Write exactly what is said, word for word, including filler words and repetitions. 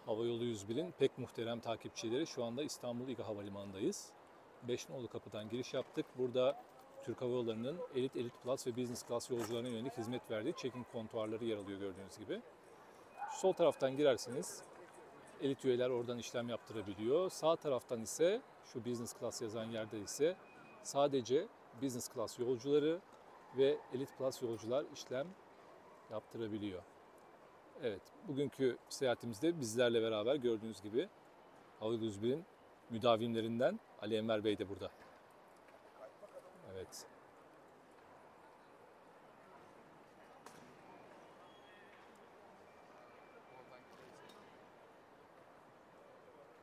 Havayolu yüz birin pek muhterem takipçileri, şu anda İstanbul İGA Havalimanı'ndayız. beş nolu kapıdan giriş yaptık. Burada Türk Hava Yolları'nın Elite, Elite Plus ve Business Class yolcularına yönelik hizmet verdiği check-in kontuarları yer alıyor gördüğünüz gibi. Sol taraftan girerseniz Elite üyeler oradan işlem yaptırabiliyor. Sağ taraftan ise şu Business Class yazan yerde ise sadece Business Class yolcuları ve Elite Plus yolcular işlem yaptırabiliyor. Evet, bugünkü seyahatimizde bizlerle beraber gördüğünüz gibi Havayolu yüz birin müdavimlerinden Ali Enver Bey de burada. Evet.